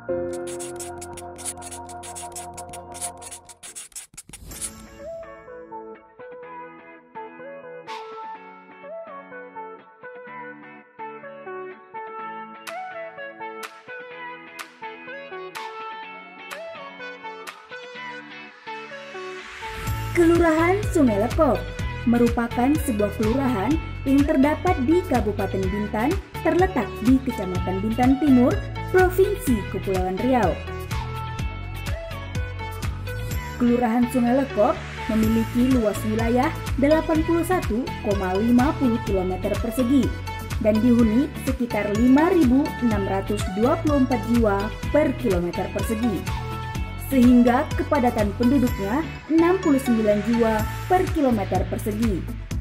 Kelurahan Sungai Lekop merupakan sebuah kelurahan yang terdapat di Kabupaten Bintan, terletak di Kecamatan Bintan Timur, Provinsi Kepulauan Riau. Kelurahan Sungai Lekop memiliki luas wilayah 81,50 km persegi dan dihuni sekitar 5.624 jiwa per kilometer persegi, sehingga kepadatan penduduknya 69 jiwa per kilometer persegi.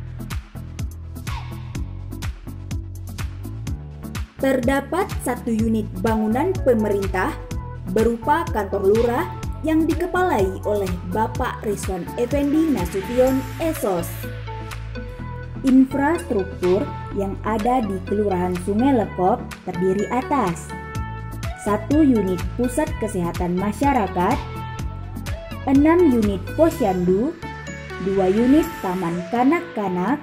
Terdapat satu unit bangunan pemerintah berupa kantor lurah yang dikepalai oleh Bapak Rizwan Effendi Nasution Esos. Infrastruktur yang ada di Kelurahan Sungai Lekop terdiri atas 1 unit pusat kesehatan masyarakat, 6 unit posyandu, 2 unit taman kanak-kanak,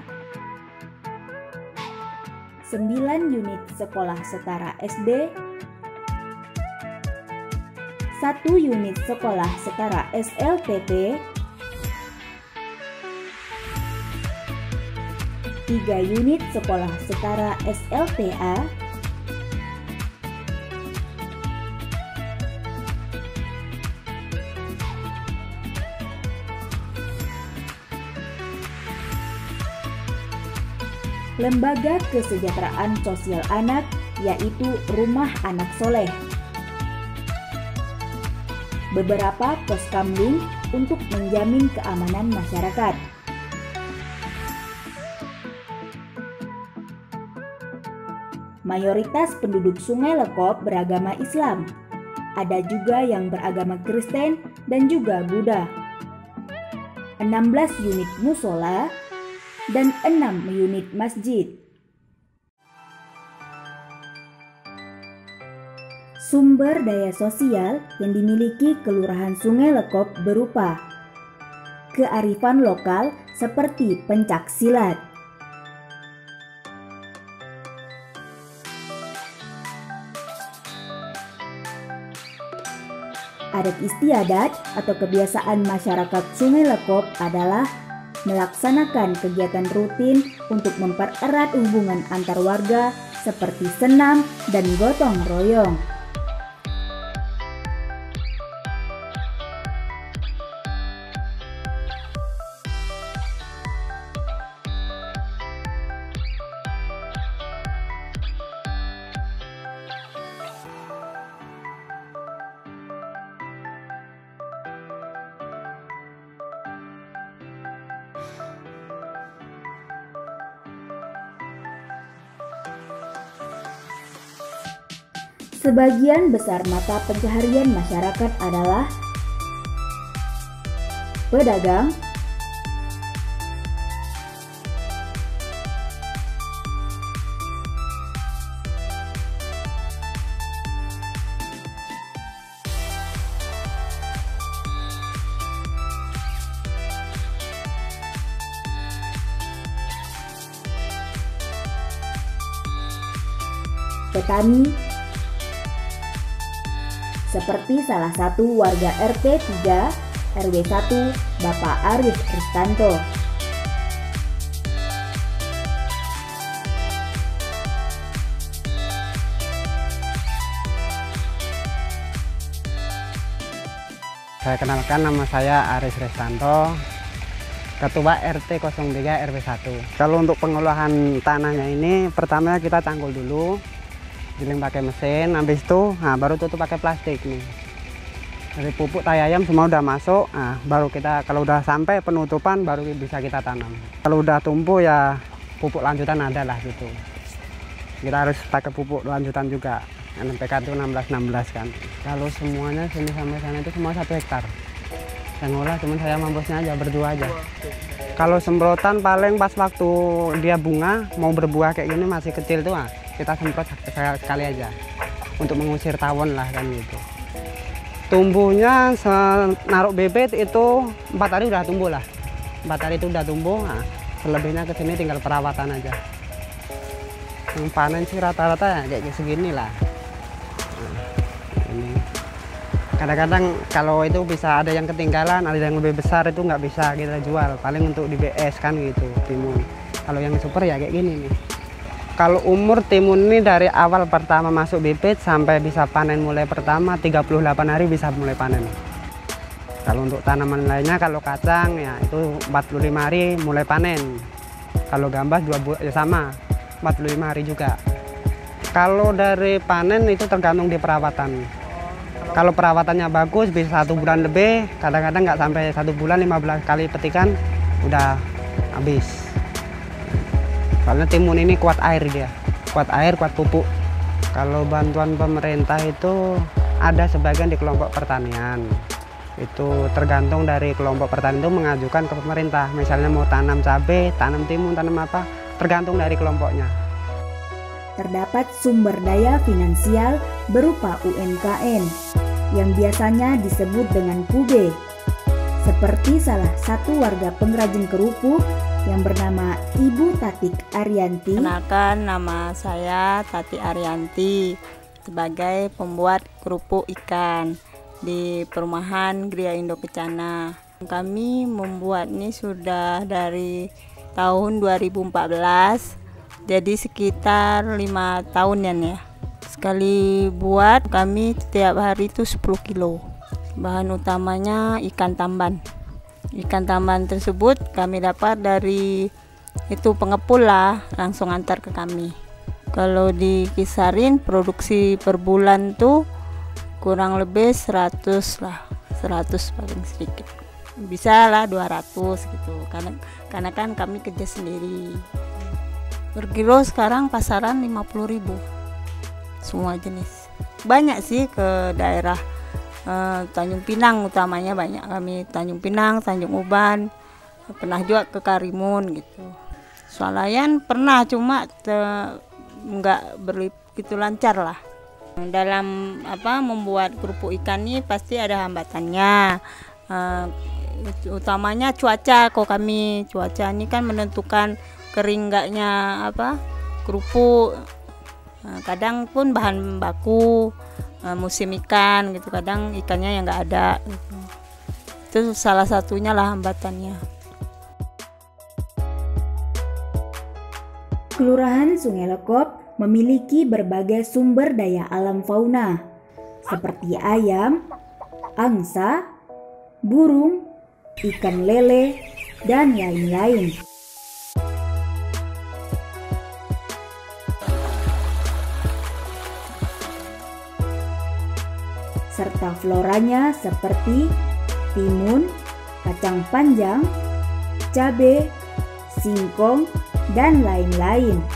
9 unit sekolah setara SD, 1 unit sekolah setara SLTP, 3 unit sekolah setara SLTA, 4 lembaga kesejahteraan sosial anak, yaitu Rumah Anak Soleh, beberapa poskamling untuk menjamin keamanan masyarakat, mayoritas penduduk Sungai Lekop beragama Islam, ada juga yang beragama Kristen dan juga Buddha, 16 unit musola, dan 6 unit masjid. Sumber daya sosial yang dimiliki Kelurahan Sungai Lekop berupa kearifan lokal seperti pencak silat, adat istiadat atau kebiasaan masyarakat Sungai Lekop adalah melaksanakan kegiatan rutin untuk mempererat hubungan antar warga seperti senam dan gotong royong. Sebagian besar mata pencaharian masyarakat adalah pedagang, petani, seperti salah satu warga RT 3 RW 1 Bapak Arif Ristanto. Saya kenalkan, nama saya Arif Ristanto, Ketua RT 03 RW 1. Kalau untuk pengolahan tanahnya ini, pertama kita cangkul dulu, giling pakai mesin, habis itu baru tutup pakai plastik nih. Dari pupuk tai ayam semua udah masuk, baru kita kalau udah sampai penutupan baru bisa kita tanam. Kalau udah tumbuh ya pupuk lanjutan ada lah gitu. Kita harus pakai pupuk lanjutan juga, NPK itu 16-16 kan. Kalau semuanya sini sampai sana itu semua 1 hektar. Yang ngolah cuma saya sama bosnya aja, berdua aja. Kalau semprotan paling pas waktu dia bunga mau berbuah kayak gini masih kecil tuh, kita semprot sekali aja. untuk mengusir tawon lah kan gitu. Tumbuhnya naruh bibit itu 4 hari udah tumbuh lah. 4 hari itu udah tumbuh. Nah, selebihnya ke sini tinggal perawatan aja. Yang panen sih rata-rata ya kayak segini lah. Nah, ini kadang-kadang kalau itu bisa ada yang ketinggalan, ada yang lebih besar itu nggak bisa kita jual, paling untuk di BS kan gitu timun. Kalau yang super ya kayak gini nih. Kalau umur timun ini dari awal pertama masuk bibit sampai bisa panen mulai pertama 38 hari bisa mulai panen. Kalau untuk tanaman lainnya, kalau kacang ya itu 45 hari mulai panen. Kalau gambas 2 bulan ya sama 45 hari juga. Kalau dari panen itu tergantung di perawatan. Kalau perawatannya bagus bisa 1 bulan lebih, kadang-kadang nggak sampai 1 bulan 15 kali petikan udah habis. Soalnya timun ini kuat air dia, kuat air, kuat pupuk. Kalau bantuan pemerintah itu ada sebagian di kelompok pertanian. Itu tergantung dari kelompok pertanian itu mengajukan ke pemerintah. Misalnya mau tanam cabai, tanam timun, tanam apa, tergantung dari kelompoknya. Terdapat sumber daya finansial berupa UMKM yang biasanya disebut dengan PUBE, seperti salah satu warga pengrajin kerupuk yang bernama Ibu Tatik Arianti. Kenalkan, nama saya Tati Arianti sebagai pembuat kerupuk ikan di perumahan Gria Indo Kencana. Kami membuat ini sudah dari tahun 2014. Jadi sekitar 5 tahunan ya. Sekali buat kami setiap hari itu 10 kilo. Bahan utamanya ikan tamban. Ikan tamban tersebut kami dapat dari itu pengepul lah, langsung antar ke kami. Kalau dikisarin produksi per bulan tuh kurang lebih 100 lah, 100 paling sedikit. Bisa lah 200 gitu. Karena kan kami kerja sendiri. Per kilo sekarang pasaran 50.000 semua jenis. Banyak sih ke daerah Tanjung Pinang utamanya, banyak kami Tanjung Pinang, Tanjung Uban, pernah juga ke Karimun gitu. Swalayan pernah, cuma nggak begitu lancar lah. Dalam membuat kerupuk ikan ini pasti ada hambatannya. Utamanya cuaca. Kok kami cuaca ini kan menentukan kering enggaknya kerupuk. Kadang pun bahan baku musim ikan gitu, kadang ikannya yang nggak ada gitu. Itu salah satunya lah hambatannya. Kelurahan Sungai Lekop memiliki berbagai sumber daya alam fauna seperti ayam, angsa, burung, ikan lele, dan lain-lain. Serta floranya seperti timun, kacang panjang, cabai, singkong, dan lain-lain.